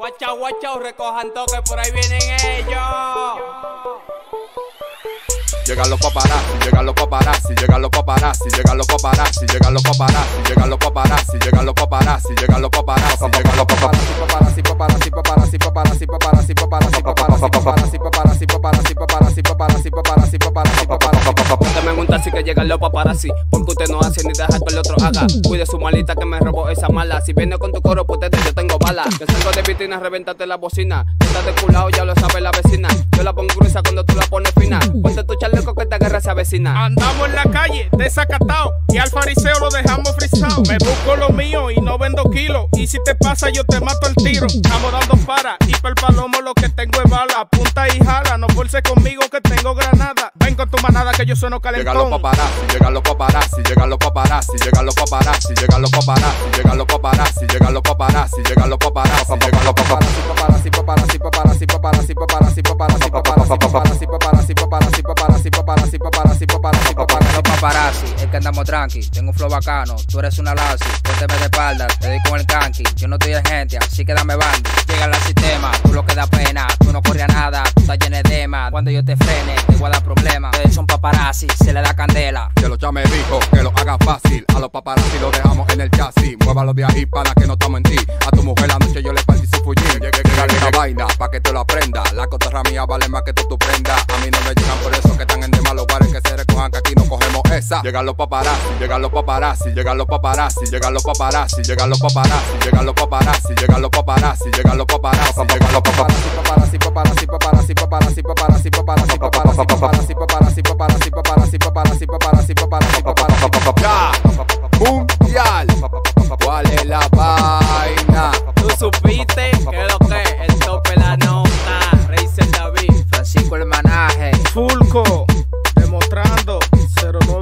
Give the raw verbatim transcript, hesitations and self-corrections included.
Guacha, guacha, recojan toque, por ahí vienen ellos. Llegan los paparazzi, llegan los paparazzi, llegan los paparazzi, llegan los paparazzi, llegan los paparazzi, llegan los paparazzi, llegan los paparazzi, llegan los paparazzi, llegan los paparazzi, paparazzi, paparazzi, paparazzi, paparazzi, paparazzi, paparazzi, paparazzi, paparazzi, paparazzi, paparazzi, paparazzi, paparazzi, paparazzi, paparazzi, paparazzi. Pónteme en un taxi que llegan los paparazzi, porque usted no hace ni deja que el otro haga. Cuide su malita que me robó esa mala. Si viene con tu coro, pues yo tengo bala. Que salgo de vitrina, revéntate la bocina. Estás de culado, ya lo sabe la vecina. Yo la pongo gruesa cuando tú la pones fina. Ponte tu chaleco que esta guerra se avecina. Andamos en la calle, desacatado, y al fariseo lo dejamos frisado. Me busco lo mío y no vendo kilos. Y si te pasa, yo te mato el tiro. Estamos dando para, y per palomo lo que tengo es bala. Apunta y jala, no forces conmigo que tengo granada. Ven con tu manada que yo sueno calentón. Llegan los paparazzi, llegan los paparazzi, llegan los paparazzi, llegan los paparazzi, llegan los paparazzi, llegan los paparazzi, llegan los paparazzi, llegan los paparazzi, llegan los paparazzi, paparazzi, paparazzi, paparazzi, paparazzi, paparazzi, paparazzi, paparazzi, paparazzi, paparazzi, paparazzi, paparazzi, paparazzi, paparazzi, paparazzi, paparazzi. Los paparazzi, es que andamos tranqui, tengo un flow bacano, tú eres una lazi, pónteme de espalda, te doy con el canqui, yo no estoy de gente, así que dame bandi. Llega al sistema, tú lo que da pena, tú no corres a nada, tú estás lleno de dema, cuando yo te frene, te voy a dar problemas. Ustedes son paparazzi, se le da candela. Que los chame dijo que lo haga fácil, a los paparazzi lo dejamos en el chasis. Muévalo de ahí para que no estamos en ti, a tu mujer la noche yo le partí su fullín. Llegale esa vaina pa' que te lo aprenda, la cotorra mía vale más que tú tu prenda. A mí no me llegan por eso que están en demás lugares que se recojan que aquí no cogemos esa. Llegan los paparazzi, llegan los paparazzi, llegan los paparazzi, llegan los paparazzi, llegan los paparazzi, llegan los paparazzi, llegan los paparazzi, llegan los paparazzi, llegan los paparazzi, paparazzi, paparazzi, paparazzi, paparazzi, paparazzi, paparazzi, paparazzi, paparazzi, paparazzi, paparazzi, paparazzi, paparazzi, paparazzi, paparazzi, paparazzi. Ya, mundial, ¿cuál es la vaina? Tú supiste que lo que el tope la nota. Racer David, Francisco el manaje, Fulco, demostrando cero nueve.